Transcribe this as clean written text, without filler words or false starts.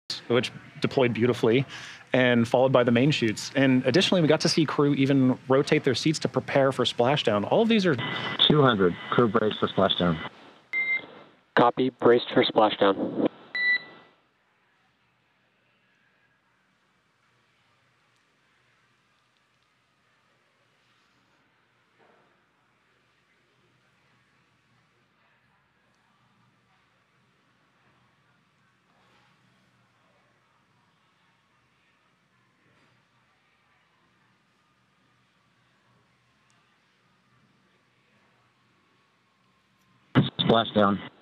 which deployed beautifully, and followed by the main chutes. And additionally, we got to see crew even rotate their seats to prepare for splashdown. All of these are 200, crew brace for splashdown. Copy, braced for splashdown. Splashdown.